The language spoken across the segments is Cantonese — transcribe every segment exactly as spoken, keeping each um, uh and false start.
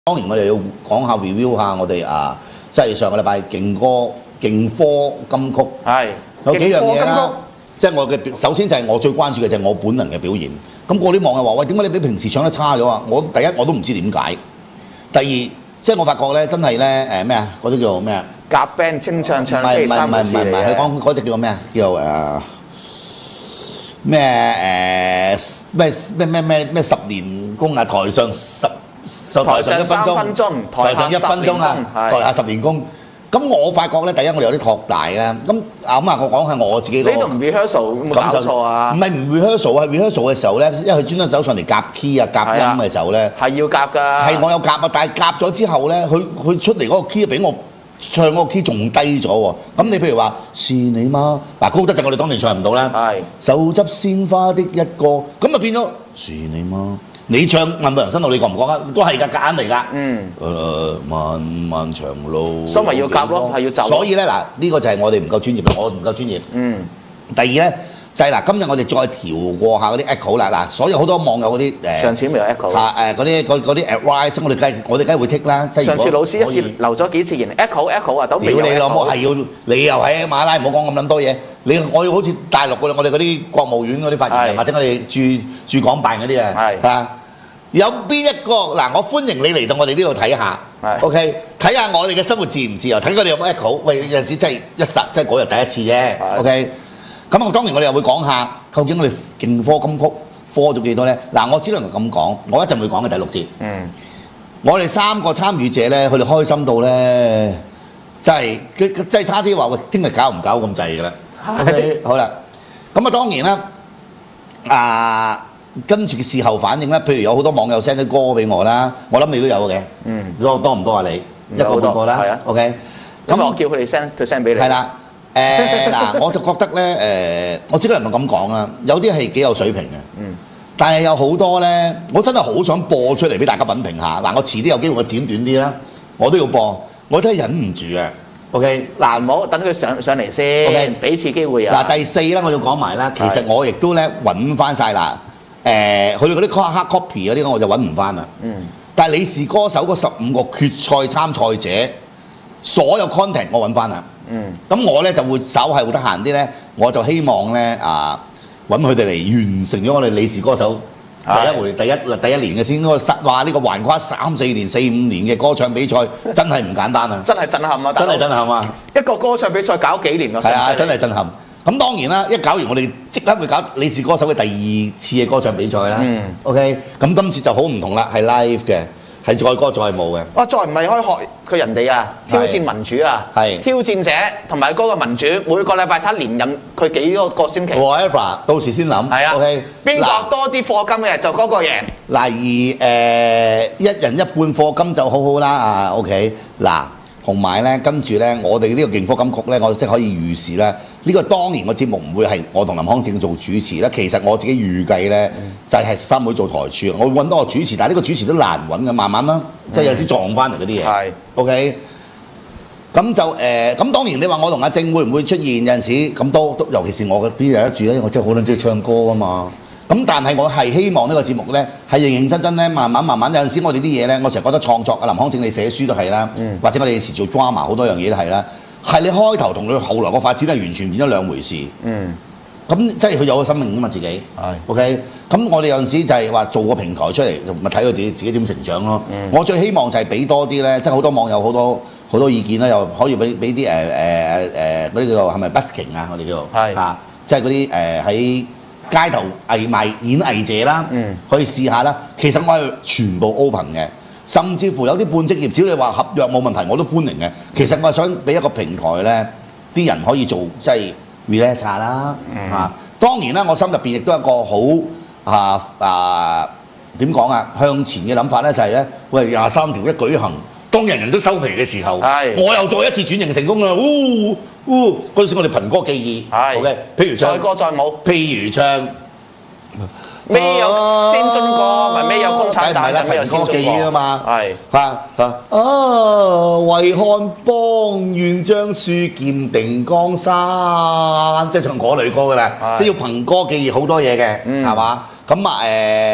當然我哋要講下 review 下我哋啊，即係上個禮拜勁歌勁科金曲係有幾樣嘢啦。即係我嘅首先就係我最關注嘅就係我本人嘅表現。咁嗰啲網友話：喂，點解你比平時唱得差咗啊？我第一我都唔知點解。第二，即係我發覺咧，真係咧誒咩啊？嗰啲叫咩啊？ 夾 band 清唱唱機三回事嚟嘅。 佢講嗰隻叫咩啊？叫誒咩誒咩咩咩咩咩十年功啊！台上十台上三分鐘， 台上一分鐘啊，台下十年功。咁我發覺咧，第一我哋有啲托大啊。咁啊咁啊，我講下我自己個。 呢度唔 rehearsal 有冇搞錯啊？ 唔係唔 rehearsal 啊 ，rehearsal 嘅時候咧，因為佢專登走上嚟夾 key 啊、夾音嘅時候咧， 係要夾㗎。係我有夾啊，但係夾咗之後咧，佢佢出嚟嗰個 key 比我唱嗰個 key 仲低咗喎。咁你譬如話是你嗎？嗱，高德就我哋當年唱唔到啦。係。手執鮮花的一個，咁啊變咗是你嗎？你唱《問冇人生路》，你覺唔覺啊？都係㗎，夾硬嚟㗎。嗯。誒，漫漫長路。所以咪要夾咯，係要就。所以咧嗱，呢個就係我哋唔夠專業啦，我唔夠專業。嗯。第二咧就係嗱，今日我哋再調過下嗰啲 echo 啦，嗱，所有好多網友嗰啲誒。上次咪有 echo。嚇誒嗰啲嗰嗰啲 advice，我哋梗係我哋梗係會 take 啦。上次老師一次留咗幾次言 echo echo 啊，都未有 echo。屌你老母係要你又喺馬拉，唔好講咁撚多嘢。你我要好似大陸嗰我哋嗰啲國務院嗰啲發言人，或者我哋駐駐港辦嗰啲啊，係啊。有邊一個嗱？我歡迎你嚟到我哋呢度睇下 ，OK？ 睇下我哋嘅生活自唔自由，睇佢哋有冇 echo。喂，有陣時真係一實，即係嗰日第一次啫 ，OK？ 咁啊，當然我哋又會講下，究竟我哋勁科金曲科咗幾多咧？嗱，我只能咁講，我一陣會講嘅第六節。嗯。我哋三個參與者咧，佢哋開心到咧，真係真係差啲話喂，聽日搞唔搞咁滯㗎啦 ？OK， 好啦。咁啊，當然啦，啊。跟住事後反應咧，譬如有好多網友 send 啲歌俾我啦，我諗你都有嘅。嗯，多多唔多啊？你一個半個啦。係啊。OK。咁我叫佢哋 send，佢 send 俾你。係啦。誒嗱，我就覺得咧誒，我只能夠咁講啦，有啲係幾有水平嘅。嗯。但係有好多咧，我真係好想播出嚟俾大家品評下。嗱，我遲啲有機會我剪短啲啦，我都要播，我真係忍唔住啊。OK。嗱，唔好等佢上上嚟先。OK。俾次機會啊。嗱，第四咧我要講埋啦，其實我亦都咧揾翻晒啦。誒，佢哋嗰啲 hard copy 嗰啲我就揾唔翻啦。嗯。但係你是歌手嗰十五個決賽參賽者，所有 content 我揾翻啦。嗯。咁我咧就會稍係會得閒啲咧，我就希望咧啊揾佢哋嚟完成咗我哋你是歌手第一回第一第一年嘅先。我實話呢個橫跨三四年、四五年嘅歌唱比賽，真係唔簡單啊！真係震撼啊！真係震撼啊！一個歌唱比賽搞幾年㗎？係啊，真係震撼。咁當然啦，一搞完我哋即刻會搞你是歌手嘅第二次嘅歌唱比賽啦。嗯。OK， 咁今次就好唔同啦，係 live 嘅，係載歌載舞嘅。哇！再唔係可以學佢人哋啊，挑戰民主啊，係挑戰者同埋嗰個民主，每個禮拜睇連任佢幾個個星期。Whatever， 到時先諗。係啊。OK， 邊個多啲課金嘅就嗰個贏。嗱，而誒、呃、一人一半課金就好好啦啊。OK， 嗱。同埋咧，跟住咧，我哋呢個勁科金曲咧，我即係可以預示咧，呢個當然個節目唔會係我同林康正做主持啦。其實我自己預計咧，就係十三妹做台柱，我會揾多個主持，但係呢個主持都難揾嘅，慢慢啦，即係有時撞翻嚟嗰啲嘢。係 ，OK。咁就誒，咁、呃、當然你話我同阿正會唔會出現有陣時咁多，尤其是我嘅邊有得住咧，我真係好撚中意唱歌啊嘛。咁但係我係希望呢個節目咧係認認真真咧，慢慢慢慢有陣時我哋啲嘢咧，我成日覺得創作啊，林康正你寫書都係啦，嗯、或者我哋有時做 drama 好多樣嘢都係啦，係你開頭同佢後來個發展係完全變咗兩回事。嗯，咁即係佢有個生命啊嘛自己。係 ，OK。咁我哋有陣時就係話做個平台出嚟，咪睇佢自己自己點成長咯。嗯、我最希望就係俾多啲咧，即係好多網友好多好多意見啦，又可以俾俾啲誒誒誒嗰啲叫做係咪 busking 啊？我哋叫做係啊，即係嗰啲誒喺街頭藝賣演藝者啦，嗯、可以試下啦。其實我係全部 open 嘅，甚至乎有啲半職業，只要你話合約冇問題，我都歡迎嘅。其實我係想俾一個平台咧，啲人可以做即係 relax 下啦。嗯、啊，當然啦，我心入邊亦都有一個好啊啊點講啊向前嘅諗法咧，就係、是、咧，喂廿三條一舉行，當人人都收皮嘅時候，我又再一次轉型成功啦！嗚嗚，嗰陣時我哋憑歌寄意，OK， 譬如唱載歌載舞，譬如唱咩有先進歌，咪咩有公產大陣，咩有先進歌啊嘛，係嚇嚇啊！為漢邦願將書劍定江山，即係唱嗰類歌噶啦，即係要憑歌寄意好多嘢嘅，係嘛？咁啊誒。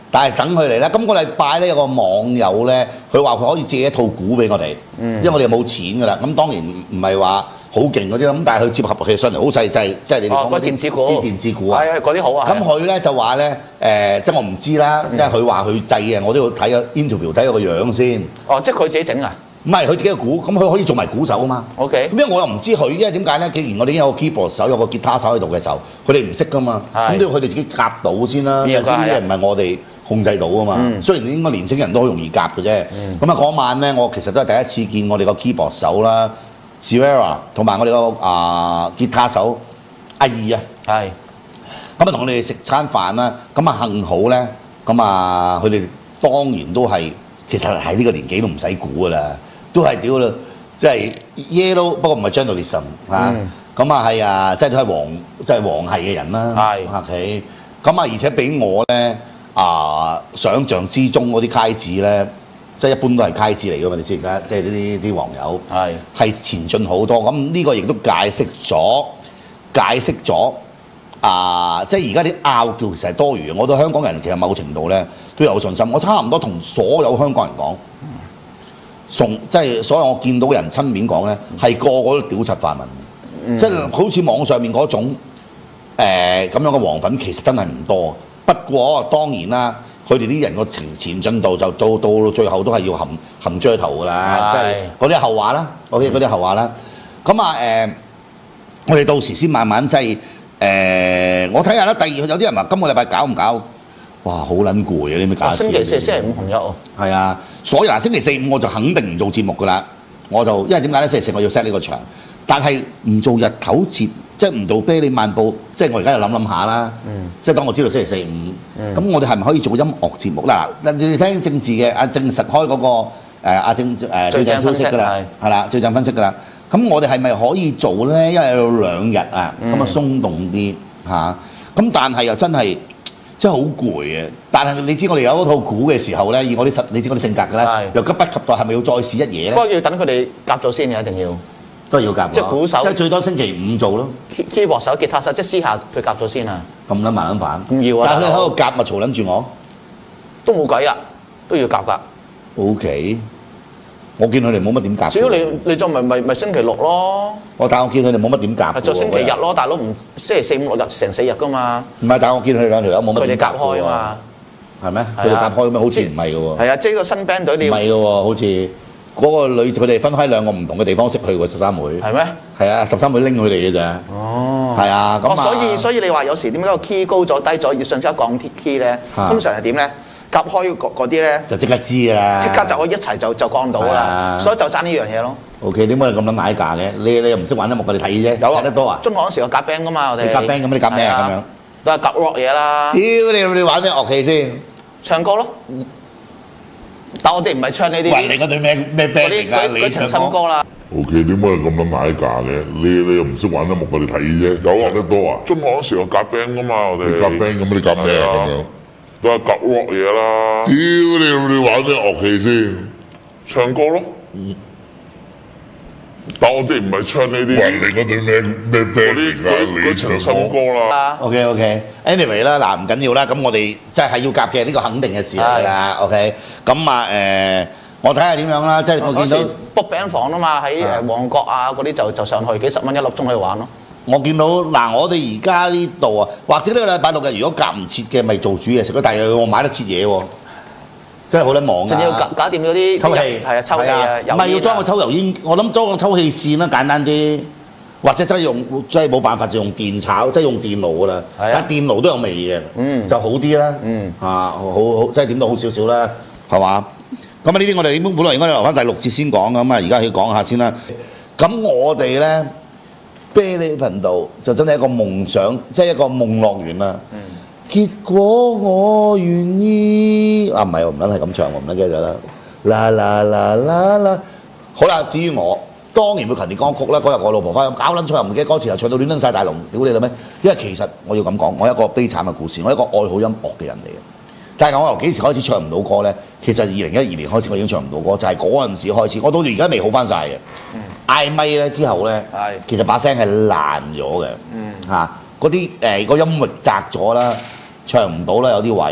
但係等佢嚟啦。今個禮拜咧有個網友咧，佢話佢可以借一套鼓俾我哋，因為我哋冇錢㗎啦。咁當然唔唔係話好勁嗰啲咁，但係佢接合其實上嚟好細掣，即係你哋講嗰啲電子鼓， 啲電子鼓啊， 係嗰啲好啊。 咁佢咧就話咧誒，即係我唔知啦，因為佢話佢製啊，我都要睇個 interview 睇個樣先。 哦，即係佢自己整啊？ 唔係佢自己嘅鼓，咁佢可以做埋鼓手啊嘛。 OK。 咁因為我又唔知佢，因為點解咧？既然我哋已經有個 keyboard 手，有個吉他手喺度嘅時候，佢哋唔識噶嘛，咁都要佢哋自己夾到先啦。有啲嘢唔係我哋控制到啊嘛。嗯、雖然應該年青人都好容易夾嘅啫。咁啊嗰晚咧，我其實都係第一次見我哋個 keyboard 手啦 Sierra 同埋我哋個啊吉他手阿二啊。係。咁啊同我哋食餐飯啦。咁啊幸好咧，咁啊佢哋當然都係其實喺呢個年紀都唔使估噶啦。都係屌啦，即係 yellow， 不過唔係 journalism 嚇，咁啊係啊，即係都係黃，即係黃系嘅人啦。係，OK，咁啊，而且俾我咧啊想像之中嗰啲楷子咧，即係一般都係楷子嚟噶嘛，你知而家即係呢啲啲黃友係係前進好多。咁呢個亦都解釋咗，解釋咗啊，即係而家啲拗撬其實係多餘嘅。我對香港人其實某程度咧都有信心，我差唔多同所有香港人講。從即係所有我見到嘅人親面講咧，係個個都屌柒泛民，嗯、即係好似網上面嗰種誒咁、呃、樣嘅黃粉，其實真係唔多。不過當然啦，佢哋啲人個前前進度就到到最後都係要含含遮頭㗎啦，即係嗰啲後話啦。OK，嗰啲後話啦。咁啊誒，我哋到時先慢慢即係誒，我睇下啦。第二有啲人話今個禮拜搞唔搞？哇，好撚攰啊！你咪搞星期四、星期五同一喎。係啊，所以嗱，星期四五我就肯定唔做節目噶啦。我就因為點解咧？星期四我要 set 呢個場，但係唔做日頭節，即係唔到啤你漫步。即係我而家又諗諗下啦。嗯。即係當我知道星期四五，咁、嗯、我哋係咪可以做音樂節目啦？嗱，你哋聽政治嘅阿正實開嗰、那個誒阿正誒最正消息㗎啦，係啦，最正分析㗎啦。咁我哋係咪可以做咧？因為有兩日啊，咁啊鬆動啲嚇。咁、啊、但係又真係。真係好攰嘅，但係你知我哋有嗰套鼓嘅時候咧，以我啲實，你知我啲性格㗎啦，又急不及待，係咪要再試一嘢咧？ 不過要等佢哋夾咗先嘅，一定要都係要夾。 即係鼓手， 即係最多星期五做咯。 keyboard 手、吉他手，即係私下佢夾咗先啊！ 咁撚麻煩。 唔要啊！ 但係你喺度夾咪嘈撚住我， 都冇計啊，都要夾㗎。 O K。我見佢哋冇乜點夾。 只要你你就咪咪咪星期六咯。 我但係我見佢哋冇乜點夾。 係就星期日咯，大佬唔星期四五六日成四日㗎嘛。 唔係，但係我見佢哋兩條友冇乜。 佢哋夾開啊嘛。 係咩？佢哋夾開咩？好似唔係㗎喎。 係啊，即係個新 band 隊你。 唔係㗎喎，好似嗰個女佢哋分開兩個唔同嘅地方識去喎，十三妹。係咩？係啊，十三妹拎佢哋嘅咋。哦。係啊，咁啊。 所以所以你話有時點解個 key 高咗低咗，要上次一降 key 咧？通常係點咧？夾開嗰啲咧， 就即刻知㗎啦， 即刻就可以一齊就就降到啦，所以就爭呢樣嘢咯。 O K，點解你咁撚買價嘅？你你又唔識玩音樂嘅，你睇啫，睇得多啊？ 中學嗰時我夾 band 㗎嘛，我哋。你夾 band 咁，你夾咩啊？咁樣都係夾 rock 嘢啦。 屌你！你玩咩樂器先？ 唱歌咯。但我哋唔係唱呢啲。 喂，你嗰隊咩咩 band 嚟㗎？你唱新歌啦。 O K，點解你咁撚買價嘅？你你又唔識玩音樂嘅，你睇啫。有學得多啊？中學嗰時我夾 band 㗎嘛，我哋。夾 band 咁，你夾咩啊？咁樣。都係夾 rock 嘢啦！屌你！你玩咩樂器先？唱歌咯。嗯。但我哋唔係唱呢啲。喂，你嗰隊咩咩 band 嚟㗎？你唱新歌啦。 OK OK，anyway 啦，嗱唔緊要啦，咁我哋即係係要夾嘅，呢個肯定嘅事嚟㗎啦。OK，咁啊誒，我睇下點樣啦，即係我見到 book band 房啊嘛，喺誒旺角啊嗰啲就就上去幾十蚊一粒鐘可以玩咯。 我見到嗱，我哋而家呢度啊，或者呢個禮拜六日，如果夾唔切嘅，咪做煮嘢食咯。但係我買得切嘢喎，真係好撚忙㗎。仲要搞搞掂嗰啲抽氣，係啊，抽氣啊， 唔係要裝個抽油煙，我諗裝個抽氣扇啦，簡單啲。或者真係用，真係冇辦法就用電炒，即係用電爐㗎啦。但係電爐都有味嘅，嗯，就好啲啦。嗯，啊，好好，即係點都好少少啦，係嘛？咁啊，呢啲我哋應該本來應該留翻第六節先講㗎嘛，而家要講下先啦。咁我哋咧。啤梨頻道就真係一個夢想，即係一個夢樂園啦。嗯、結果我願意啊，唔係我唔撚係咁唱，我唔撚記得啦。啦啦啦啦啦，好啦，至於我當然會勤練歌曲啦。嗰日我老婆翻搞撚錯又唔記得歌詞，又唱到亂撚晒大龍，屌你啦咩？因為其實我要咁講，我一個悲慘嘅故事，我一個愛好音樂嘅人嚟嘅。但係我由幾時開始唱唔到歌咧？其實二零一二年開始我已經唱唔到歌，就係嗰陣時開始。我到而家未好翻晒嘅。嗯嗌咪咧之後咧，其實把聲係爛咗嘅，嚇嗰啲誒個音域窄咗啦，唱唔到啦有啲位，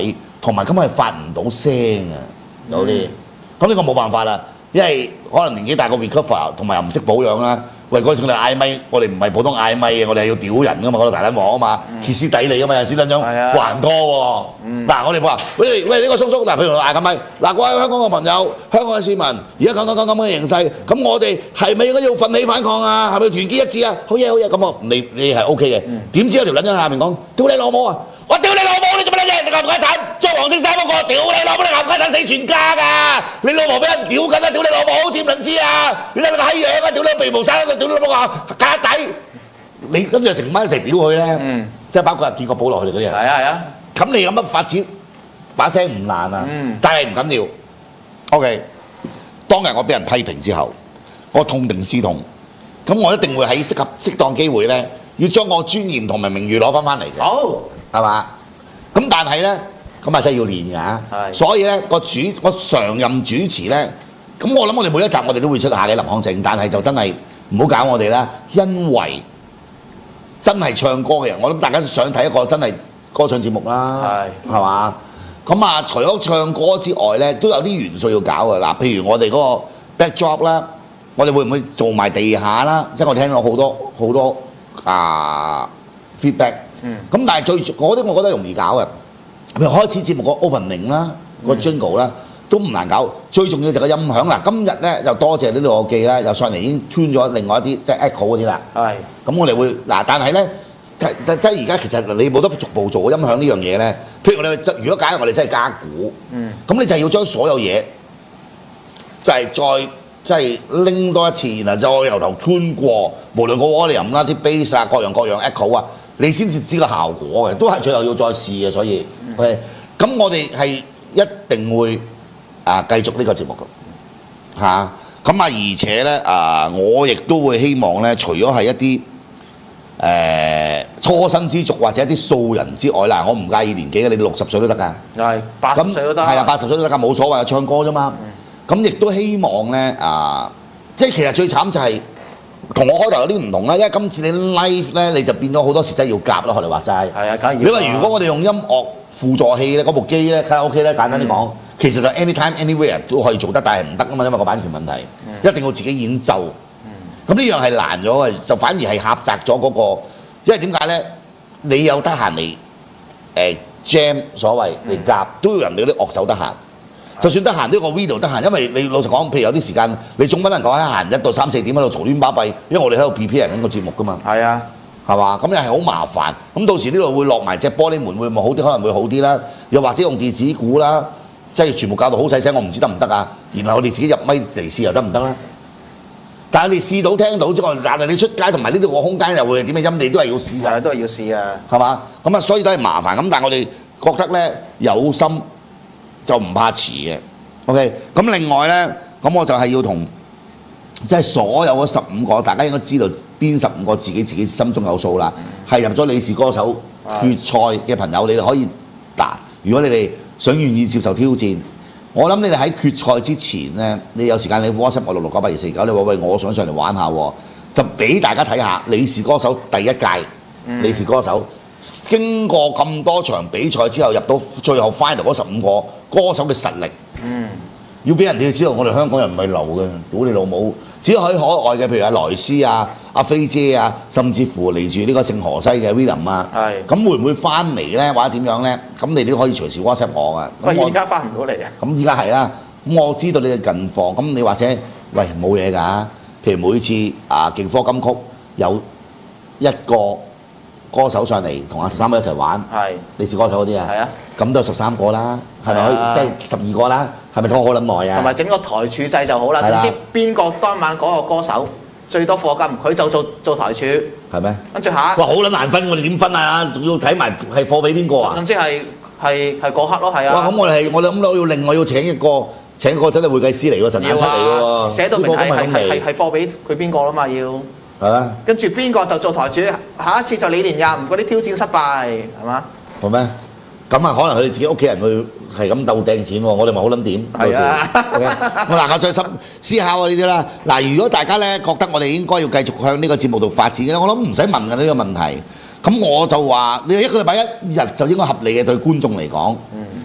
同埋根本係發唔到聲啊，有啲。咁呢個冇辦法啦，因為可能年紀大個 recover， 同埋又唔識保養啦。喂，嗰陣時我哋嗌咪，我哋唔係普通嗌咪嘅，我哋係要屌人噶嘛，嗰度大撚鑊啊嘛，歇斯底里噶嘛，有時撚樣還拖喎。嗱，我哋話喂喂呢個叔叔，嗱，譬如我嗌緊咪，嗱，各位香港嘅朋友、香港嘅市民，而家講講講咁嘅形勢，咁我哋係咪應該要奮起反抗啊？係咪團結一致啊？好嘢好嘢，咁我你你係 O K 嘅。點知有條撚樣喺下面講，屌你老母啊！我屌你老母！你做乜撚嘢？你冚家鏟着黃色衫嗰個，屌你老母！你冚家鏟死全家㗎！你老婆俾人屌緊啊！屌你老母！知唔撚知啊？你睇你個閪樣啊！屌你鼻毛生，屌你老母啊！家底！你跟住成班一齊屌佢咧，嗯、即係包括阿建國保羅佢哋嗰啲人。係啊係啊。咁你有乜發展？把聲唔難啊，嗯、但係唔緊要。OK， 當日我俾人批評之後，我痛定思痛，咁我一定會喺適合適當機會咧，要將我尊嚴同埋名譽攞翻翻嚟嘅。好。係嘛？咁但係咧，咁啊真係要練㗎。所以咧個主我常任主持咧，咁我諗我哋每一集我哋都會出下嘅林康正，但係就真係唔好搞我哋啦，因為真係唱歌嘅人，我諗大家想睇一個真係歌唱節目啦，係係嘛？咁啊，除咗唱歌之外咧，都有啲元素要搞嘅嗱，譬如我哋嗰個 backdrop 啦，我哋會唔會做埋地下啦？即係我聽到好多好多啊 feedback。咁、嗯、但係最嗰啲我覺得容易搞嘅，譬如開始節目個 opening 啦，個 jingle 啦，都唔難搞。最重要就係個音響啦。今日咧就多謝呢度我記啦，又上嚟已經 tune 咗另外一啲即係 echo 嗰啲啦。係。咁我哋會嗱，但係咧即即而家其實你冇得逐步做音響呢樣嘢咧。譬如我哋如果假如我哋真係加鼓，嗯，咁你就係要將所有嘢就係再即係拎多一次，然後再由頭 tune 過，無論個 volume 啦、啲 bass 啊、各樣各樣 echo 啊。你先至知個效果嘅，都係最後要再試嘅，所以 OK。咁我哋係一定會啊繼續呢個節目嘅嚇。咁啊，而且咧啊，我亦都會希望咧，除咗係一啲誒、呃、初生之族或者一啲素人之外啦，我唔介意年紀嘅，你哋六十歲都得㗎。係八十歲都得。係啊，八十歲都得㗎，冇所謂，唱歌啫嘛。咁亦、嗯、都希望咧啊，即係其實最慘就係、是。同我開頭有啲唔同啦，因為今次你 live 咧，你就變咗好多時真係要夾咯，學你話齋。係啊，梗係要。你話如果我哋用音樂輔助器咧，嗰部機咧，卡拉 OK 咧，簡單啲講，嗯、其實就 anytime anywhere 都可以做得，但係唔得啊嘛，因為個版權問題，嗯、一定要自己演奏。咁呢、嗯、樣係難咗嘅，就反而係狹窄咗嗰、那個，因為點解咧？你有得閒嚟誒 jam 所謂嚟夾，嗯、都要人哋啲樂手得閒。就算得閒都要個 video 得閒，因為你老實講，譬如有啲時間，你總不能講喺閒一到三四點喺度嘈亂巴閉，因為我哋喺度 prepare 緊個節目噶嘛。係啊，係嘛？咁又係好麻煩。咁到時呢度會落埋隻玻璃門，會唔會好啲？可能會好啲啦。又或者用電子鼓啦，即係全部教到好細聲，我唔知得唔得啊？然後我哋自己入咪嚟試又得唔得啦？但係你試到聽到之外，但係你出街同埋呢度個空間又會點嘅音，你都係要試㗎。係都係要試啊。係嘛？咁啊，所以都係麻煩。咁但係我哋覺得咧有心。就唔怕遲嘅 ，OK。咁另外咧，咁我就係要同即係所有嗰十五個，大家應該知道邊十五個自己自己心中有數啦。係入咗《你是歌手》決賽嘅朋友，你哋可以打。如果你哋想願意接受挑戰，我諗你哋喺決賽之前咧，你有時間你 WhatsApp 我六六九八二四九，你話喂，我想上嚟玩下喎，就俾大家睇下《你是歌手》第一屆《你是歌手》。經過咁多場比賽之後，入到最後 final 嗰十五個歌手嘅實力，嗯，要俾人哋知道我哋香港人唔係流嘅，屌你老母！只要喺海外嘅，譬如阿萊斯啊、阿飛姐啊，甚至乎嚟自呢個聖荷西嘅 William 啊，係是，咁會唔會翻嚟咧？或者點樣咧？咁你都可以隨時 WhatsApp 我嘅。喂，而家翻唔到嚟啊？咁依家係啦，咁我知道你嘅近況，咁你或者喂冇嘢㗎，譬如每次啊勁科金曲有一個歌手上嚟同阿十三哥一齊玩，係你是歌手嗰啲啊，係啊，咁都有十三個啦，係咪可以即係十二個啦？係咪拖好撚耐啊？同埋整個台柱制就好啦，總之邊個當晚嗰個歌手最多課金，佢就做做台柱，係咩？跟住下，哇好撚難分，我哋點分啊？仲要睇埋係課俾邊個啊？總之係係係嗰刻咯，係啊！哇咁我哋係我哋咁諗要另外要請一個請一個真係會計師嚟喎，神眼出嚟嘅喎，寫到明係係係係課俾佢邊個啦嘛要。係啊，跟住邊個就做台主，下一次就李連任嗰啲挑戰失敗，係嘛？好咩？咁啊，可能佢哋自己屋企人去係咁鬥掟錢喎，我哋咪好撚點？係啊，我嗱我再深思考下呢啲啦。嗱，如果大家咧覺得我哋應該要繼續向呢個節目度發展嘅，我諗唔使問嘅呢個問題。咁我就話你一個禮拜一日就應該合理嘅對觀眾嚟講。嗯。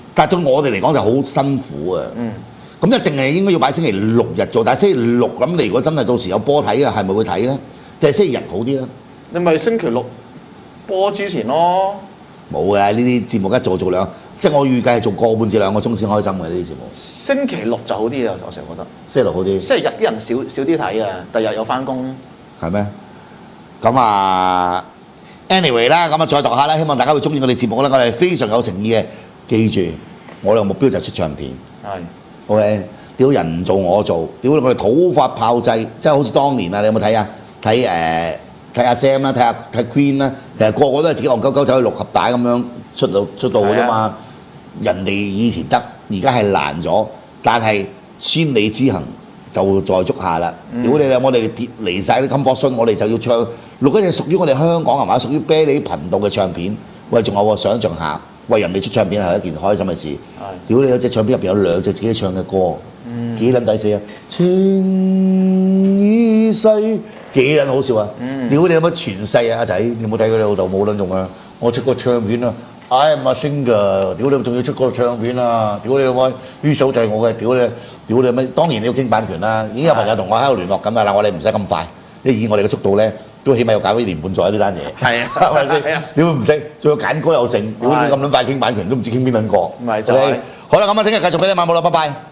但係對我哋嚟講就好辛苦啊。嗯。咁一定係應該要擺星期六日做，但係星期六咁你如果真係到時有波睇啊，係咪會睇咧？定係星期日好啲咧？ 你咪星期六波之前咯。 冇嘅，呢啲節目一做做兩，即係我預計係做個半至兩個鐘先開心嘅呢啲節目。 星期六就好啲啊，我成日覺得。 星期六好啲。 星期日啲人少少啲睇啊，第日有翻工。係咩？ 咁啊 ，anyway 啦，咁啊再讀下啦，希望大家會中意我哋節目啦，我哋非常有誠意嘅，記住我哋嘅目標就係出唱片。係。OK， 屌人唔做我做，屌我哋土法炮製，即係好似當年啊，你有冇睇啊？睇誒睇阿 Sam 啦，睇下睇 Queen 啦，其實個個都係自己戇鳩鳩走去六合帶咁樣出到出道嘅啫嘛。人哋以前得，而家係難咗，但係千里之行就在足下啦。屌你啦，我哋撇離曬啲 comfort zone，我哋就要唱錄一隻屬於我哋香港係嘛，屬於啤梨頻道嘅唱片。喂，仲有喎，想像下。為人哋出唱片係一件開心嘅事。屌你有隻唱片入邊有兩隻自己唱嘅歌，嗯、幾撚抵死啊！情已逝，幾撚好笑啊！屌、嗯、你有乜全世啊，阿仔，你冇睇佢老豆冇撚用啊！我出個唱片啊 ，I am a singer，屌你仲要出個唱片啊！屌你老母，呢首就係我嘅，屌你，屌你乜？當然你要傾版權啦。已經有朋友同我喺度聯絡緊啦，我哋唔使咁快，因為以我哋嘅速度咧。都起碼要搞一年半載呢單嘢，係啊，係咪先？點會唔識？仲要揀歌又成，如果你咁撚快傾版權，都唔知傾邊兩個。唔係就係。好啦，咁啊，聽日繼續俾你晚冇啦，拜拜。